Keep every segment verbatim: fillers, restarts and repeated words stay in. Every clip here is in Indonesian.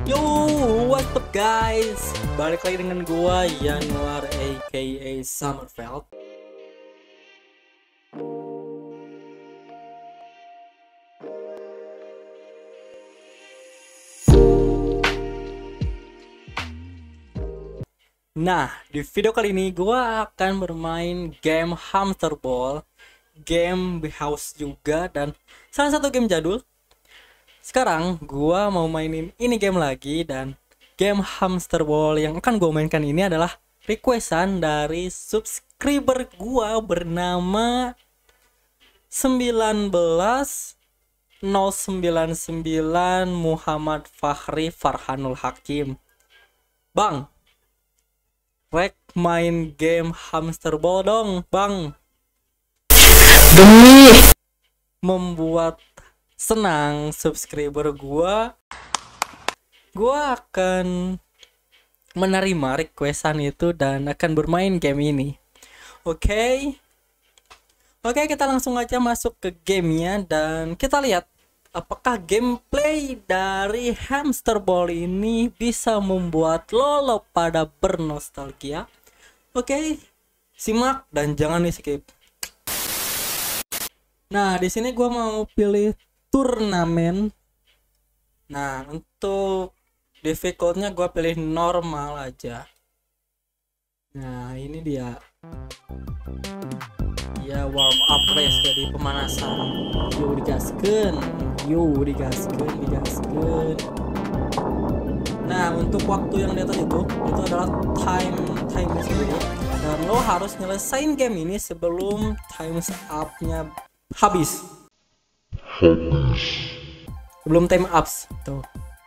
Yo, what's up guys? Balik lagi dengan gua Yanuar aka Summerfeld. Nah, di video kali ini gua akan bermain game Hamster Ball, game House juga, dan salah satu game jadul. Sekarang gua mau mainin ini game lagi, dan game Hamster Ball yang akan gua mainkan ini adalah requestan dari subscriber gua bernama sembilan belas nol sembilan sembilan Muhammad Fahri Farhanul Hakim. Bang, rek main game Hamster Ball dong, Bang. Demi membuat senang subscriber gua, gua akan menerima requestan itu dan akan bermain game ini. Oke okay? Oke okay, kita langsung aja masuk ke gamenya dan kita lihat apakah gameplay dari Hamster Ball ini bisa membuat lo pada bernostalgia. Oke okay? Simak dan jangan di skip. Nah, di sini gua mau pilih turnamen. Nah, untuk difficultnya gue pilih normal aja. Nah, ini dia. Ya, warm up race, jadi pemanasan. Yo digaskeun, yo digaskeun, digaskeun. Nah, untuk waktu yang di atas itu, itu adalah time time sendiri. Dan lo harus nyelesain game ini sebelum times up-nya habis. Sebelum time ups tuh.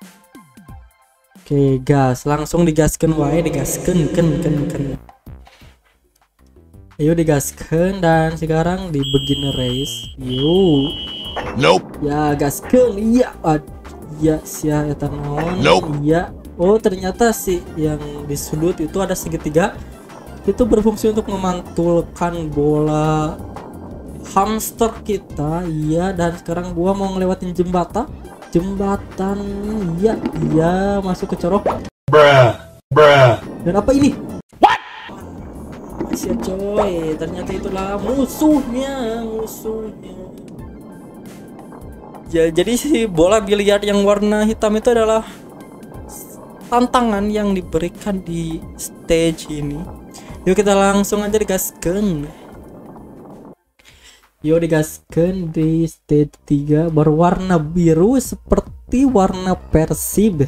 Oke, gas, langsung digaskan wae, digaskan ken ken ken. Ayo digaskan dan sekarang di beginner race. Yo. Nope. Ya, gaskan. Iya, ya sia eta naon. Nope. Iya. Oh, ternyata sih yang di sudut itu ada segitiga. Itu berfungsi untuk memantulkan bola hamster kita. Iya, dan sekarang gua mau ngelewatin jembatan jembatan iya iya masuk ke corok. Bruh, bruh. Dan apa ini? What? Masih coy, ternyata itulah musuhnya musuhnya ya. Jadi si bola biliar yang warna hitam itu adalah tantangan yang diberikan di stage ini. Yuk kita langsung aja digaskan. Yo digaskan di stage tiga berwarna biru seperti warna Persib.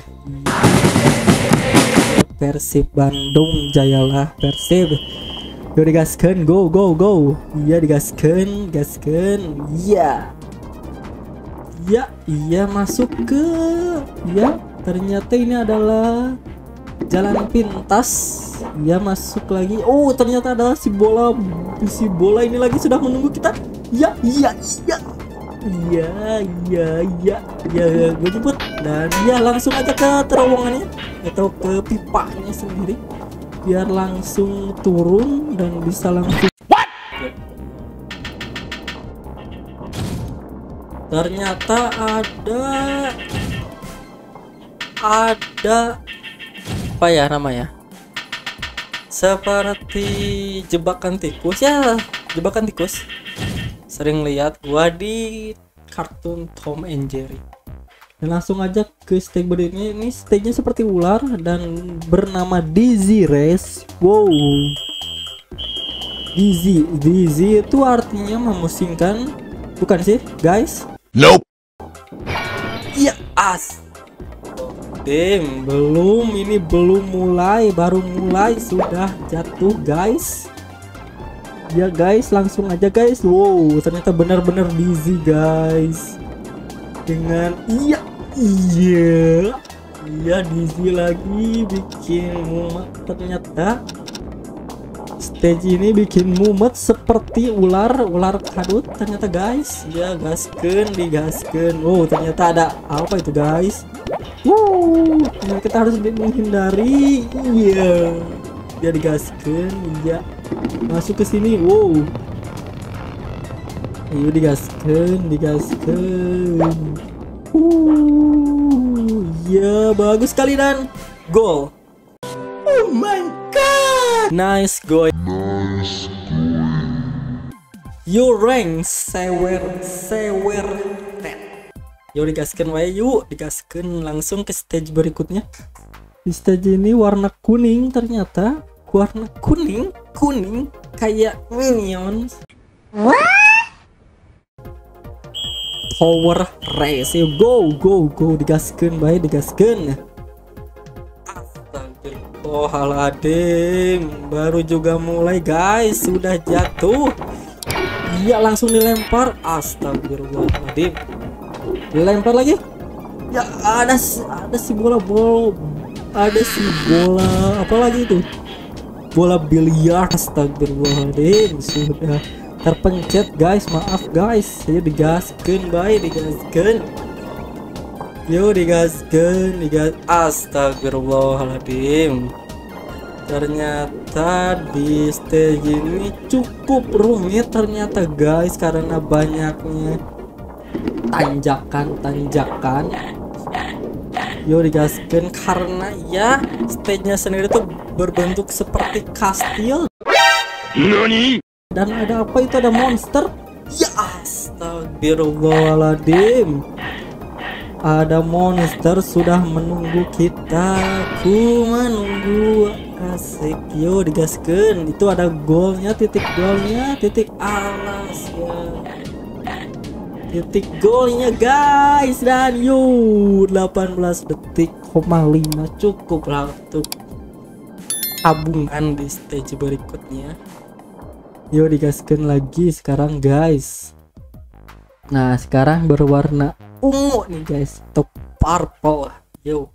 Persib Bandung Jayalah Persib. Yo digaskan, go go go. Iya digaskan, gaskan. Iya. Iya, iya masuk ke. Ya, ternyata ini adalah jalan pintas. Ya masuk lagi. Oh, ternyata adalah si bola si bola ini lagi sudah menunggu kita. Ya, iya, iya, iya, iya, iya, iya, ya, gue jemput dan ya langsung aja ke terowongannya atau ke pipanya sendiri biar langsung turun dan bisa langsung. What? Ternyata ada ada apa ya namanya? Seperti jebakan tikus ya, jebakan tikus. Sering lihat gua di kartun Tom and Jerry. Dan langsung aja ke stage berikutnya. Ini stage-nya seperti ular dan bernama Dizzy Race. Wow. Dizzy, Dizzy itu artinya memusingkan, bukan sih, guys? Nope. Iya, as. Tim, belum ini belum mulai, baru mulai sudah jatuh, guys. Ya guys, langsung aja guys. Wow, ternyata benar-benar Dizzy guys. Dengan iya, iya, iya Dizzy lagi bikin mumet. Ternyata stage ini bikin mumet seperti ular, ular kadut. Ternyata guys, ya gasken, digasken. Oh, ternyata ada apa itu guys? Wow, nah kita harus menghindari. Iya, dia digasken, iya. Masuk ke sini. Wow. Ayo digaskan, digaskan. Uh, Ya bagus sekali dan gol. Oh my god. Nice goal. Nice goal. Your rank sewer sewer red. Yuk digaskan wae yuk, digaskan langsung ke stage berikutnya. Di stage ini warna kuning ternyata, warna kuning, kuning kayak minions. Power race, yuk go go go, digaskan bae, digaskan. Astagfirullahaladzim, baru juga mulai guys, sudah jatuh. Iya langsung dilempar, astagfirullahaladzim. Dilempar lagi. Ya ada ada si bola bola, ada si bola apa lagi itu? Bola biliar, astagfirullahaladzim. Sudah terpencet guys, maaf guys. Saya digaskan baik, digaskan. Yo digaskan, digas. Astagfirullahaladzim. Ternyata di stage ini cukup rumit ternyata guys, karena banyaknya tanjakan-tanjakan. Yo digaskan karena ya stage-nya sendiri tuh berbentuk seperti kastil. Nani? Dan ada apa itu, ada monster? Ya astagfirullahaladzim. Ada monster sudah menunggu kita. Ku menunggu. Asik. Yo digaskan. Itu ada golnya, titik golnya, titik alas ya. Titik golnya guys. Dan yo delapan belas detik koma lima cukup lah untuk tabungan di stage berikutnya. Yo digaskan lagi sekarang guys. Nah sekarang berwarna ungu nih guys, top purple. Yo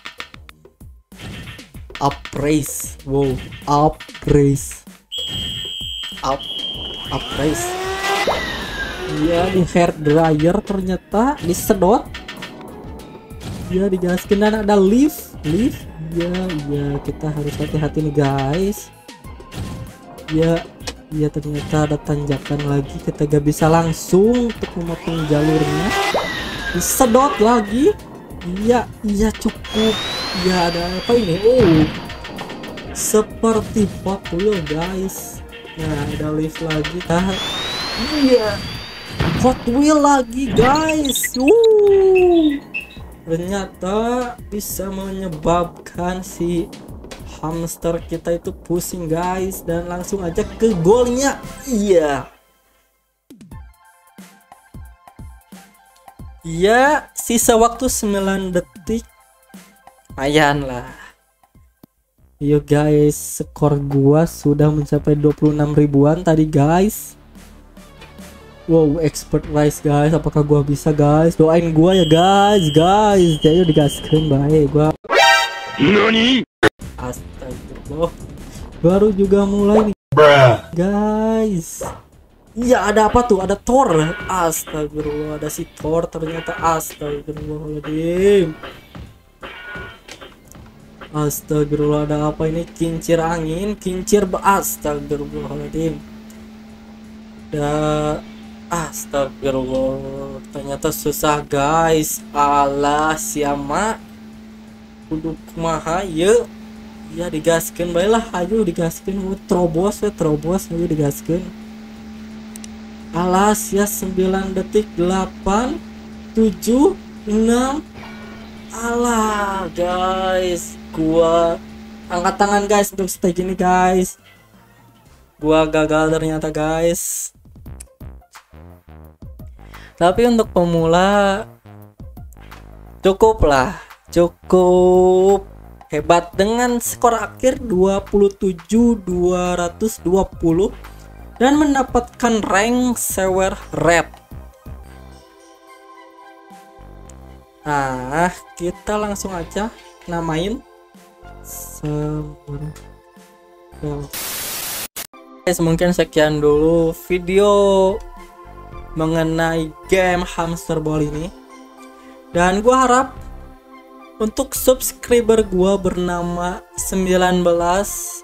upraise, wow, upraise, up, upraise. Iya di hair dryer ternyata disedot. Ya digaskan dan ada lift, lift. Ya, ya kita harus hati-hati nih guys. Ya, ya ternyata ada tanjakan lagi. Kita gak bisa langsung untuk memotong jalurnya. Disedot lagi. Iya, iya cukup. Ya ada apa ini? Oh, seperti Hot Wheel guys. Nah ada lift lagi. Nah, iya Hot Wheel lagi guys. Uh, ternyata bisa menyebabkan si hamster kita itu pusing guys. Dan langsung aja ke golnya. Iya. Ya sisa waktu sembilan detik. Lumayan lah. Yo guys, skor gua sudah mencapai dua puluh enam ribuan tadi guys. Wow, expert rice guys. Apakah gua bisa guys? Doain gua ya guys, guys. Ayo digaskan baik gua. Nani? Astagfirullah. Baru juga mulai nih. Bruh. Guys. Iya ada apa tuh? Ada Thor. Astagfirullah, ada si Thor ternyata. Astagfirullahaladzim. Astagfirullah, ada apa ini? Kincir angin, kincir astagfirullahaladzim. Da astagfirullah. Ternyata susah guys. Alah siama. Kudu kumaha ye. Ya digaskeun bae lah, ayo digaskeun. Terobos we, terobos ayo digaskeun. Alah sia sembilan detik, delapan tujuh enam. Alah guys, gua angkat tangan guys untuk stage ini guys. Gua gagal ternyata guys. Tapi untuk pemula cukup lah, cukup hebat dengan skor akhir dua puluh tujuh ribu dua ratus dua puluh dan mendapatkan rank sewer red. Nah, kita langsung aja namain sewer. Guys, mungkin sekian dulu video mengenai game hamster ball ini. Dan gua harap untuk subscriber gua bernama sembilan belas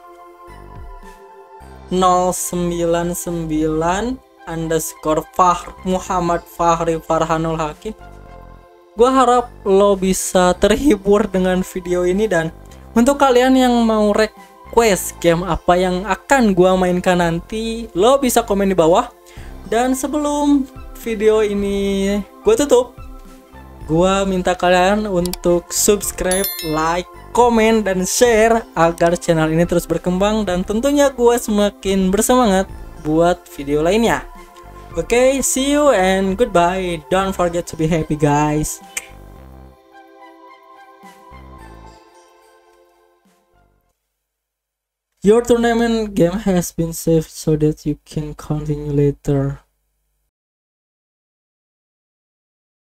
nol sembilan sembilan underscore Fahr Muhammad Fahri Farhanul Hakim, Gua harap lo bisa terhibur dengan video ini, dan untuk kalian yang mau request game apa yang akan gua mainkan nanti, lo bisa komen di bawah. Dan sebelum video ini gua tutup, gua minta kalian untuk subscribe, like, komen, dan share agar channel ini terus berkembang dan tentunya gua semakin bersemangat buat video lainnya. Oke, okay, see you and goodbye. Don't forget to be happy, guys. Your tournament game has been saved so that you can continue later.